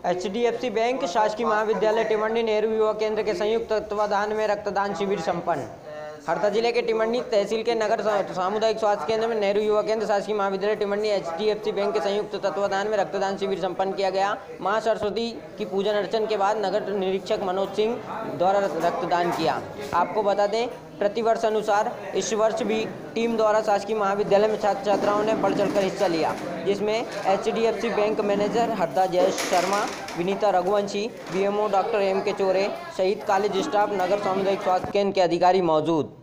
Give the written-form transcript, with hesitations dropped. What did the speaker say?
HDFC bank शासकीय महाविद्यालय टिमरनी नेहरू युवा केंद्र के संयुक्त तत्वाधान में रक्तदान शिविर संपन्न। हरदा जिले के टिमरनी तहसील के नगर सामुदायिक स्वास्थ्य केंद्र में नेहरू युवा केंद्र शासकीय महाविद्यालय टिमरनी एचडीएफसी बैंक के संयुक्त तत्वाधान में रक्तदान शिविर संपन्न किया गया। मां सरस्वती की पूजन अर्चन के बाद नगर निरीक्षक मनोज सिंह द्वारा रक्तदान किया। आपको बता दें, प्रतिवर्ष अनुसार इस वर्ष भी टीम द्वारा शासकीय महाविद्यालय में छात्र छात्राओं ने बढ़ चढ़कर हिस्सा लिया, जिसमें HDFC bank manager Harda Jayesh Sharma, Vinita Raghuvanshi, BMO doctor M K Chore सहित कॉलेज स्टाफ, नगर सामुदायिक स्वास्थ्य केंद्र के अधिकारी मौजूद।